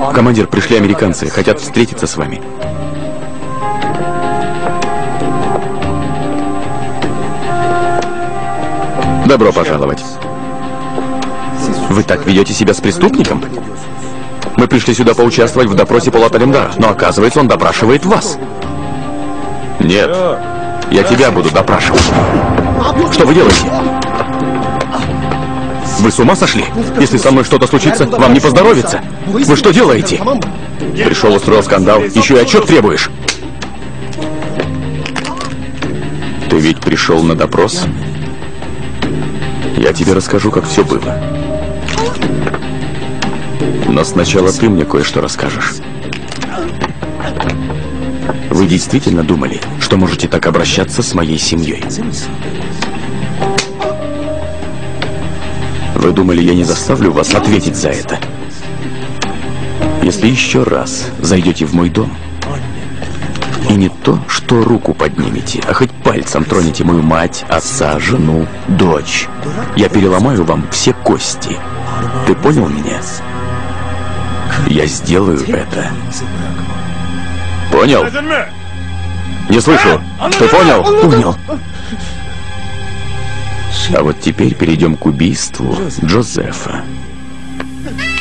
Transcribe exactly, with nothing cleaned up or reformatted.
Командир, пришли американцы, хотят встретиться с вами. Добро пожаловать. Вы так ведете себя с преступником? Мы пришли сюда поучаствовать в допросе Пола Талемдара, но оказывается, он допрашивает вас. Нет, я тебя буду допрашивать. Что вы делаете? Вы с ума сошли? Если со мной что-то случится, вам не поздоровится. Вы что делаете? Пришел, устроил скандал, еще и отчет требуешь. Ты ведь пришел на допрос? Я тебе расскажу, как все было. Но сначала ты мне кое-что расскажешь. Вы действительно думали, что можете так обращаться с моей семьей? Вы думали, я не заставлю вас ответить за это? Если еще раз зайдете в мой дом, и не то, что руку поднимете, а хоть пальцем тронете мою мать, отца, жену, дочь, я переломаю вам все кости. Ты понял меня? Я сделаю это. Понял? Не слышу. Ты понял? Понял. А вот теперь перейдем к убийству Джозефа.